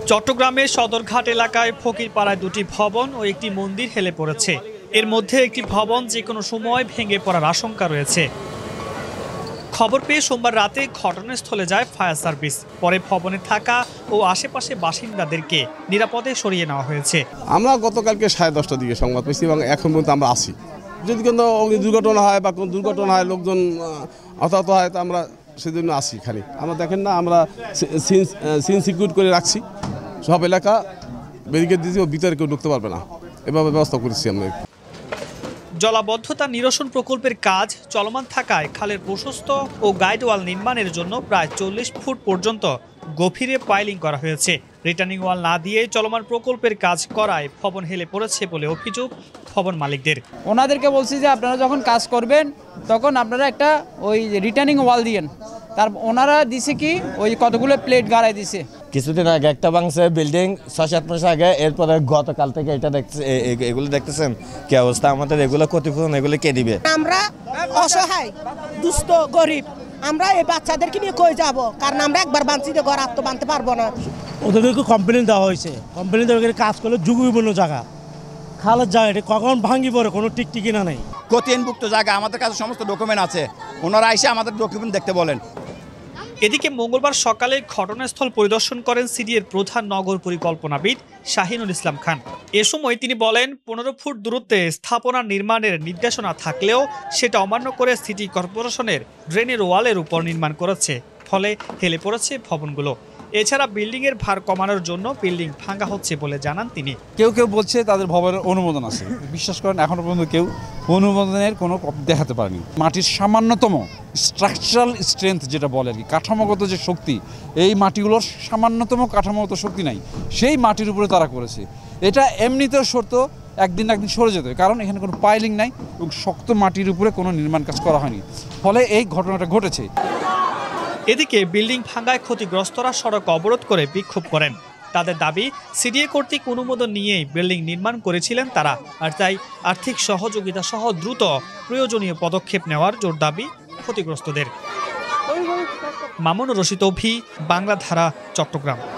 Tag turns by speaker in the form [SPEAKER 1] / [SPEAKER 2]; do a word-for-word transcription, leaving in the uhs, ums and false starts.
[SPEAKER 1] চট্টগ্রামের সদরঘাট এলাকায় ফকিরপাড়ায় দুটি ভবন ও একটি মন্দির হেলে পড়েছে। এর মধ্যে একটি ভবন যে কোনো সময় ভেঙে পড়ার আশঙ্কা রয়েছে। খবর পেয়ে সোমবার রাতে ঘটনাস্থলে যায় ফায়ার সার্ভিস। পরে ভবনে থাকা ও আশেপাশে বাসিন্দাদেরকে নিরাপদে সরিয়ে নেওয়া হয়েছে।
[SPEAKER 2] আমরা গতকালকে সাড়ে দশটার দিকে সংবাদ পেয়েছি এবং এখন পর্যন্ত আমরা আসি। যদি কোনো দুর্ঘটনা হয় বা কোনো দুর্ঘটনা হয়, লোকজন আহত হয়, তো আমরা সেজন্য আসি। খালি আমরা দেখেন না, আমরা সিন সিকিউর করে রাখছি, সব এলাকা ব্যারিকেড দিয়েছি, ও ভিতরে কেউ ঢুকতে পারবে না, এভাবে ব্যবস্থা করেছি আমরা।
[SPEAKER 1] জলাবদ্ধতা নিরসন প্রকল্পের কাজ চলমান থাকায় খালের প্রশস্ত ও গাইড ওয়াল নির্মাণের জন্য প্রায় চল্লিশ ফুট পর্যন্ত গভীরে পাইলিং করা হয়েছে। রিটার্নিং ওয়াল না দিয়ে চলমান প্রকল্পের কাজ করায় ভবন হেলে পড়েছে বলে অভিযোগ ভবন মালিকদের।
[SPEAKER 3] ওনাদেরকে বলছি যে আপনারা যখন কাজ করবেন তখন আপনারা একটা ওই রিটার্নিং ওয়াল দিয়েন। তার ওনারা দিছে কি ওই কতগুলো প্লেট গাড়াই দিছে।
[SPEAKER 4] কিছুদিন আগে একটা ভাঙছে বিল্ডিং, ছয় সাত মাস আগে। এরপরে গতকাল থেকে এটা দেখছে, এগুলো দেখতেছেন কি অবস্থা। আমাদের এগুলো ক্ষতিপূরণ এগুলো কে দিবে?
[SPEAKER 5] আমরা অসহায়, দুস্থ, গরিব, আমরা এই বাচ্চাদেরকে নিয়ে কই যাব? কারণ আমরা একবার বাঁচিতে ঘর আত্ম বাঁধতে পারবো না।
[SPEAKER 6] ওদেরকে কমপ্লেন দেওয়া হয়েছে, কমপ্লেন দেওয়া কাজ করলে ঝুঁকিপূর্ণ জায়গা, খালের জায়গা, এটা কখন ভাঙি পড়ে কোনো টিকটিকি না নেই।
[SPEAKER 7] ক্ষতিহীনভুক্ত জায়গা, আমাদের কাছে সমস্ত ডকুমেন্ট আছে, ওনারা এসে আমাদের ডকুমেন্ট দেখতে বলেন।
[SPEAKER 1] এদিকে মঙ্গলবার সকালে ঘটনাস্থল পরিদর্শন করেন সিডিএর প্রধান নগর পরিকল্পনাবিদ শাহিনুল ইসলাম খান। এ সময় তিনি বলেন, পনেরো ফুট দূরত্বে স্থাপনা নির্মাণের নির্দেশনা থাকলেও সেটা অমান্য করে সিটি কর্পোরেশনের ড্রেনের ওয়ালের উপর নির্মাণ করেছে, ফলে হেলে পড়েছে ভবনগুলো। এছাড়া বিল্ডিং এর ভার কমানোর জন্য বিল্ডিং ভাঙা হচ্ছে বলে জানান তিনি।
[SPEAKER 8] কেউ কেউ বলছে তাদের ভবনের অনুমোদন আছে, বিশ্বাস করেন এখনো পর্যন্ত কেউ অনুমোদনের কোনো দেখাতে পারেনি। মাটির সামান্যতম স্ট্রাকচারাল স্ট্রেংথ যেটা বলে আর কি, কাঠামোগত যে শক্তি, এই মাটিগুলোর সামান্যতম কাঠামোগত শক্তি নাই, সেই মাটির উপরে তারা করেছে। এটা এমনিতেও শর্ত একদিন একদিন সরে যেতে, কারণ এখানে কোনো পাইলিং নাই এবং শক্ত মাটির উপরে কোনো নির্মাণ কাজ করা হয়নি, ফলে এই ঘটনাটা ঘটেছে।
[SPEAKER 1] এদিকে বিল্ডিং ভাঙায় ক্ষতিগ্রস্তরা সড়ক অবরোধ করে বিক্ষোভ করেন। তাদের দাবি, সিডিএ কর্তৃক অনুমোদন নিয়েই বিল্ডিং নির্মাণ করেছিলেন তারা, আর তাই আর্থিক সহযোগিতা সহ দ্রুত প্রয়োজনীয় পদক্ষেপ নেওয়ার জোর দাবি ক্ষতিগ্রস্তদের। মামুনুর রশিদ অভি, বাংলা ধারা, চট্টগ্রাম।